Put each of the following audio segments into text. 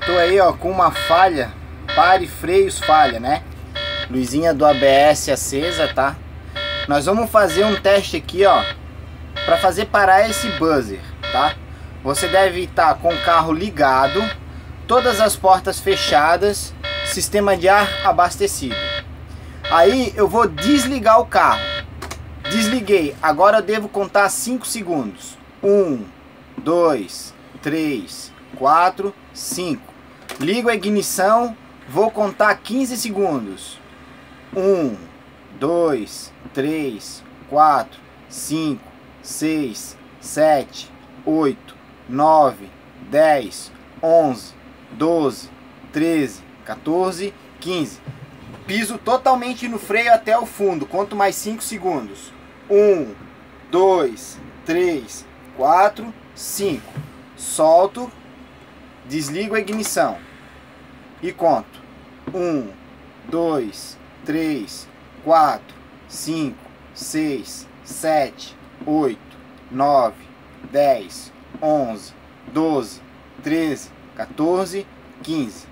Tô aí, ó, com uma falha, pare, freios, falha, né? Luzinha do ABS acesa, tá? Nós vamos fazer um teste aqui, ó, para fazer parar esse buzzer, tá? Você deve estar com o carro ligado, todas as portas fechadas, sistema de ar abastecido. Aí eu vou desligar o carro. Desliguei, agora eu devo contar 5 segundos. 1, 2, 3, 4, 5. Ligo a ignição, vou contar 15 segundos. 1, 2, 3, 4, 5, 6, 7, 8, 9, 10, 11, 12, 13, 14, 15. Piso totalmente no freio até o fundo. Conto mais 5 segundos. 1, 2, 3, 4, 5. Solto. Desligo a ignição. E conto. 1, 2, 3, 4, 5, 6, 7, 8, 9, 10, 11, 12, 13, 14, 15.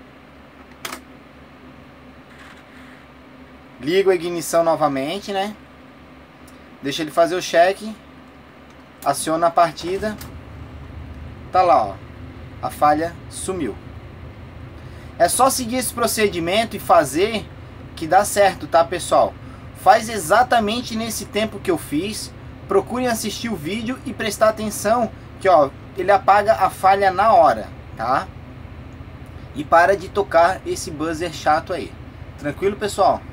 Ligo a ignição novamente, né? Deixa ele fazer o check. Aciona a partida. Tá lá, ó. A falha sumiu. É só seguir esse procedimento e fazer que dá certo, tá, pessoal? Faz exatamente nesse tempo que eu fiz. Procurem assistir o vídeo e prestar atenção que, ó, ele apaga a falha na hora, tá? E para de tocar esse buzzer chato aí. Tranquilo, pessoal?